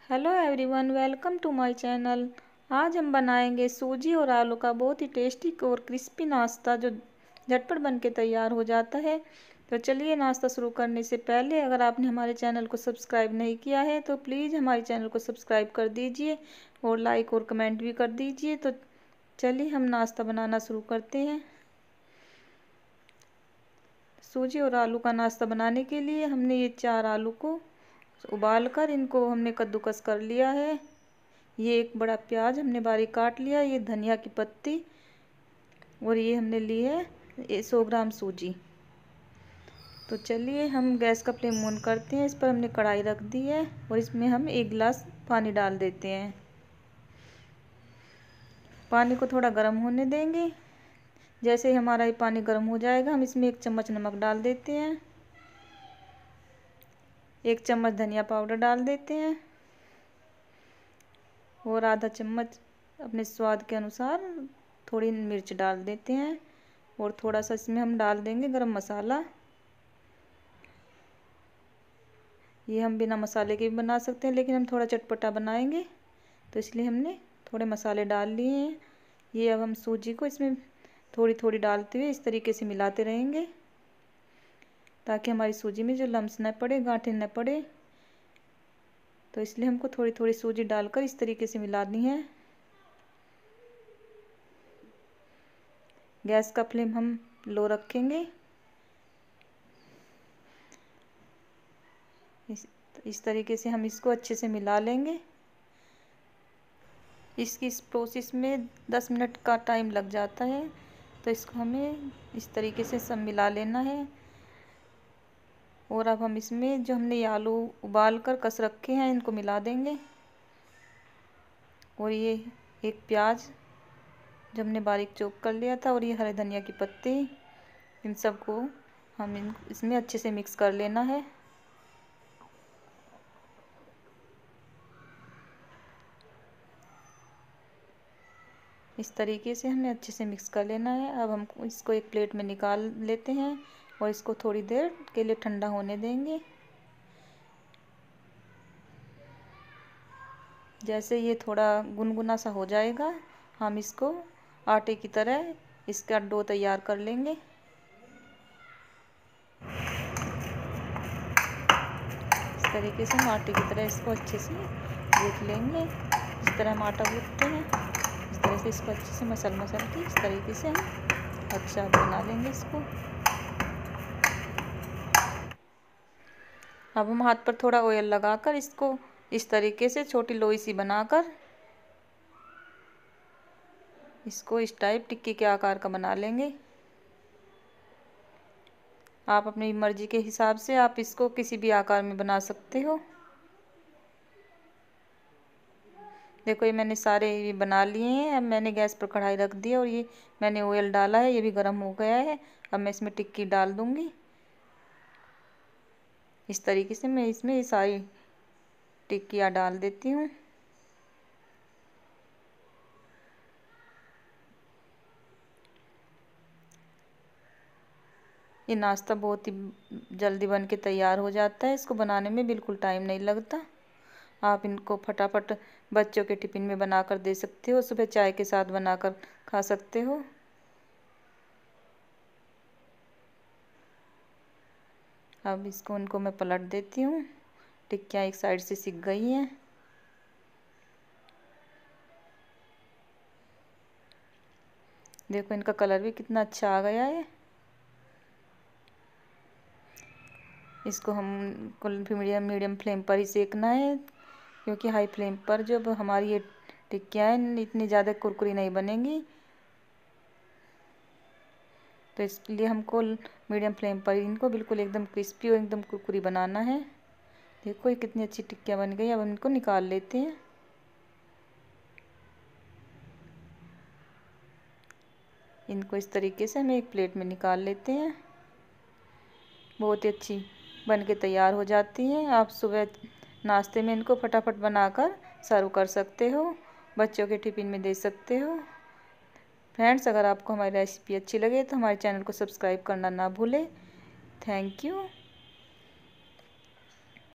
Hello everyone, welcome to my channel. आज हम बनाएंगे सूजी और आलू का बहुत ही टेस्टी और क्रिस्पी नाश्ता जो झटपट बन के तैयार हो जाता है। तो चलिए, नाश्ता शुरू करने से पहले अगर आपने हमारे चैनल को सब्सक्राइब नहीं किया है तो प्लीज़ हमारे चैनल को सब्सक्राइब कर दीजिए और लाइक और कमेंट भी कर दीजिए। तो चलिए हम नाश्ता बनाना शुरू करते हैं। सूजी और आलू का नाश्ता बनाने के लिए हमने ये 4 आलू को उबाल कर इनको हमने कद्दूकस कर लिया है। ये एक बड़ा प्याज हमने बारीक काट लिया। ये धनिया की पत्ती और ये हमने ली है 100 ग्राम सूजी। तो चलिए हम गैस का फ्लेम ऑन करते हैं। इस पर हमने कढ़ाई रख दी है और इसमें हम 1 गिलास पानी डाल देते हैं। पानी को थोड़ा गर्म होने देंगे। जैसे ही हमारा ये पानी गर्म हो जाएगा हम इसमें 1 चम्मच नमक डाल देते हैं। 1 चम्मच धनिया पाउडर डाल देते हैं और आधा चम्मच अपने स्वाद के अनुसार थोड़ी मिर्च डाल देते हैं और थोड़ा सा इसमें हम डाल देंगे गरम मसाला। ये हम बिना मसाले के भी बना सकते हैं, लेकिन हम थोड़ा चटपटा बनाएंगे तो इसलिए हमने थोड़े मसाले डाल लिए हैं। ये अब हम सूजी को इसमें थोड़ी थोड़ी डालते हुए इस तरीके से मिलाते रहेंगे ताकि हमारी सूजी में जो लम्स न पड़े, गांठें न पड़े। तो इसलिए हमको थोड़ी थोड़ी सूजी डालकर इस तरीके से मिलानी है। गैस का फ्लेम हम लो रखेंगे। इस तरीके से हम इसको अच्छे से मिला लेंगे। इस प्रोसेस में 10 मिनट का टाइम लग जाता है, तो इसको हमें इस तरीके से सब मिला लेना है। और अब हम इसमें जो हमने ये आलू उबाल कर कस रखे हैं इनको मिला देंगे। और ये एक प्याज जो हमने बारीक चॉप कर लिया था और ये हरे धनिया की पत्ती, इन सबको हम इसमें अच्छे से मिक्स कर लेना है। इस तरीके से हमें अच्छे से मिक्स कर लेना है। अब हम इसको एक प्लेट में निकाल लेते हैं और इसको थोड़ी देर के लिए ठंडा होने देंगे। जैसे ये थोड़ा गुनगुना सा हो जाएगा हम इसको आटे की तरह इसका डो तैयार कर लेंगे। इस तरीके से हम आटे की तरह इसको अच्छे से गूँथ लेंगे। जिस तरह हम आटा गूँथते हैं इस तरह से इसको अच्छे से मसल के इस तरीके से हम अच्छा बना लेंगे इसको। अब हम हाथ पर थोड़ा ऑयल लगाकर इसको इस तरीके से छोटी लोई सी बनाकर इसको इस टाइप टिक्की के आकार का बना लेंगे। आप अपनी मर्जी के हिसाब से आप इसको किसी भी आकार में बना सकते हो। देखो ये मैंने सारे ये बना लिए हैं। अब मैंने गैस पर कढ़ाई रख दी और ये मैंने ऑयल डाला है, ये भी गर्म हो गया है। अब मैं इसमें टिक्की डाल दूंगी। इस तरीके से मैं इसमें ये सारी टिक्कियाँ डाल देती हूँ। ये नाश्ता बहुत ही जल्दी बन के तैयार हो जाता है। इसको बनाने में बिल्कुल टाइम नहीं लगता। आप इनको फटाफट बच्चों के टिफ़िन में बनाकर दे सकते हो, सुबह चाय के साथ बनाकर खा सकते हो। अब इसको इनको मैं पलट देती हूँ। टिक्कियाँ एक साइड से सिक गई हैं। देखो इनका कलर भी कितना अच्छा आ गया है। इसको हमको मीडियम फ्लेम पर ही सेकना है, क्योंकि हाई फ्लेम पर जब हमारी ये टिक्कियाँ हैं इतनी ज़्यादा कुरकुरी नहीं बनेंगी। तो इसलिए हमको मीडियम फ्लेम पर इनको बिल्कुल एकदम क्रिस्पी और एकदम कुरकुरी बनाना है। देखो ये कितनी अच्छी टिक्कियाँ बन गई। अब हम इनको निकाल लेते हैं। इनको इस तरीके से हम एक प्लेट में निकाल लेते हैं। बहुत ही अच्छी बन के तैयार हो जाती हैं। आप सुबह नाश्ते में इनको फटाफट बनाकर सर्व कर सकते हो, बच्चों के टिफ़िन में दे सकते हो। फ्रेंड्स, अगर आपको हमारी रेसिपी अच्छी लगे तो हमारे चैनल को सब्सक्राइब करना ना भूलें। Thank you.